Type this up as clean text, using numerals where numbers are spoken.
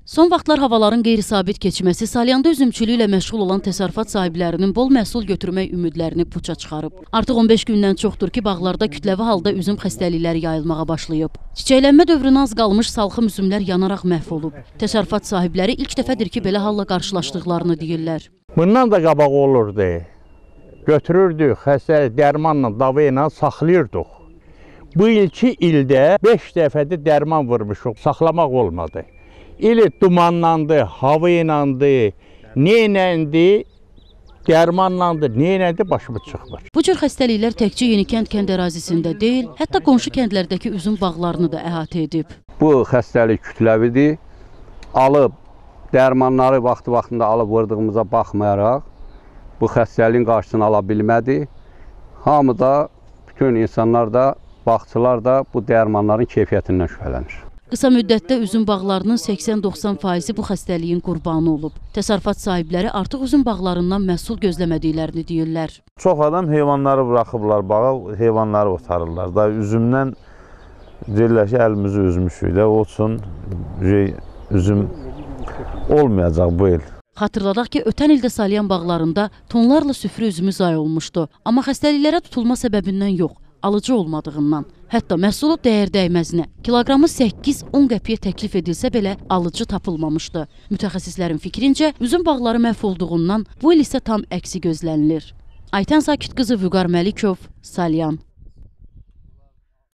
Son vaxtlar havaların qeyri-sabit keçməsi Salyanda üzümçülüklə məşğul olan təsərrüfat sahiblərinin bol məhsul götürmək ümidlərini puça çıxarıb. Artıq 15 gündən çoxdur ki, bağlarda kütləvi halda üzüm xəstəlikləri yayılmağa başlayıb. Çiçəklənmə dövrünə az qalmış salxım üzümlər yanaraq məhv olub. Təsərrüfat sahibləri ilk dəfədir ki, belə halla qarşılaşdıqlarını deyirlər. Bundan da qabaq olurdu. Götürürdük, xəstəlik dərmanla, dava ilə saxlayırdıq. Bu ilki ildə 5 dəfədə dərman vurmuşuq, saxlamaq olmadı. İli dumanlandı, hava inandı, neynəndi, dərmanlandı, neynəndi, başımız çıxmır. Bu cür xəstəliklər təkcə Yenikənd kənd ərazisində deyil, hətta qonşu kəndlərdəki üzüm bağlarını da əhatə edib. Bu xəstəlik kütləvidir. Alıb, dərmanları vaxtında alıb vurduğumuza baxmayaraq, bu xəstəliyin qarşısını ala bilmədi. Hamı da, bütün insanlar da, bağçılar da bu dərmanların keyfiyyətindən şübhələnir. Qısa müddətdə üzüm bağlarının 80-90% bu xəstəliyin qurbanı olub. Təsərrüfat sahibləri artıq üzüm bağlarından məhsul gözləmədiklərini deyirlər. Çox adam heyvanları buraxıblar bağa, heyvanları otarırlar. Da üzümdən deyirlər ki, əlimizi üzmüşük də, o üçün üzüm olmayacaq bu il. Xatırladaq ki, ötən ildə Salyan bağlarında tonlarla süfrə üzümü zay olmuşdu. Amma xəstəliklərə tutulma səbəbindən yox, alıcı olmadığından. Hətta məhsulu dəyər dəyməzinə, kiloqramı 8-10 qəpiyə təklif edilsə belə alıcı tapılmamışdı. Mütəxəssislərin fikrincə, üzüm bağları məhv olduğundan bu il isə tam əksi gözlənilir. Aytən Sakit qızı Vüqar Məlikov, Salyan.